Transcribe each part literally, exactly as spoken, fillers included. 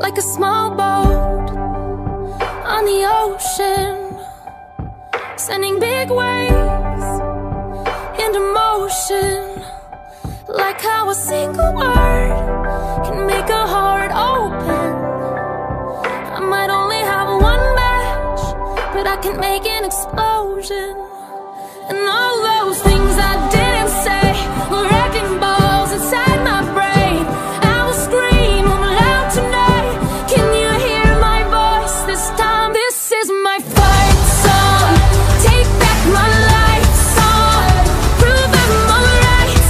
like a small boat on the ocean, sending big waves into motion. Like how a single word can make a heart open. I might only have one match, but I can make an explosion. And all those things I didn't say were wrecking balls inside my brain. I will scream loud tonight. Can you hear my voice this time? This is my fight song. Take back my life song. Prove I'm alright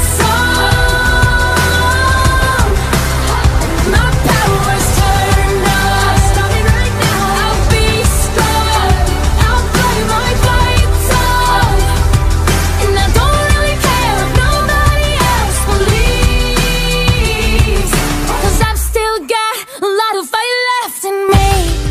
song. My power's turned on. Starting right now. I'll be strong. I'll play my fight song. And I don't really care if nobody else believes, 'cause I've still got a lot of fight left in me.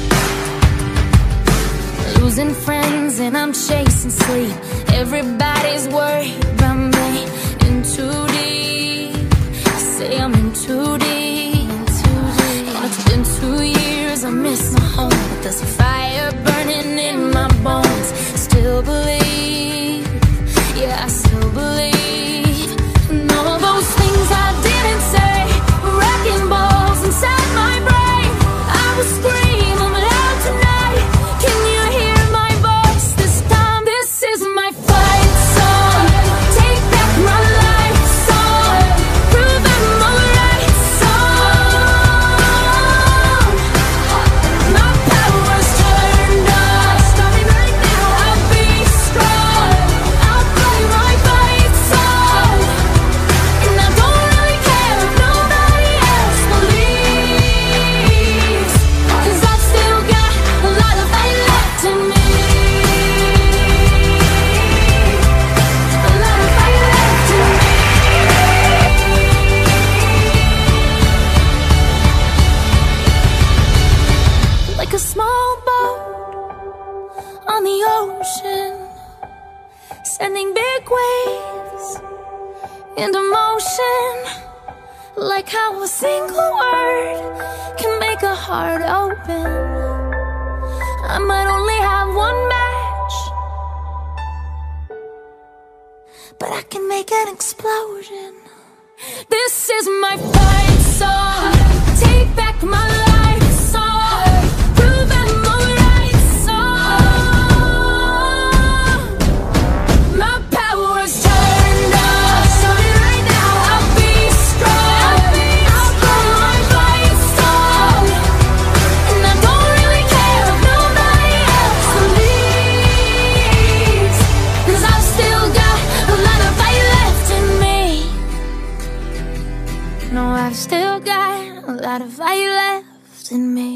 Losing friends and I'm chasing sleep. Everybody's worried about me. In too deep. I say I'm in too deep. And it's been two years, I miss my home, but there's a fire burning in my bones. Still believe, yeah, I still believe. And all those things I didn't say were wrecking balls inside my brain. I will scream I'm loud tonight. Can you hear my voice this time? This is my fight song. Take back my life song. Prove I'm alright song. My power's turned on. Starting right now. I'll be strong. I'll play my fight song. And I don't really care if nobody else believes, 'cause I've still got a lot of fight left in me. A lot of fight left in me. Like a small boat on the ocean, sending big waves into motion. Like how a single word can make a heart open. I might only have one match, but I can make an explosion. This is my fight song. Take back my life song. Prove I'm alright song. My power's turned on. Starting right now. I'll be strong. I'll play my fight song. And I don't really care if nobody else believes, 'cause I've still got a lot of fight left in me. No, I've still got a lot of fight left in me.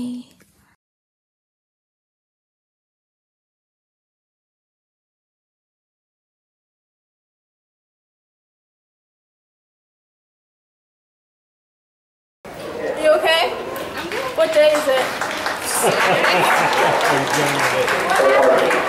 You okay? What day is it?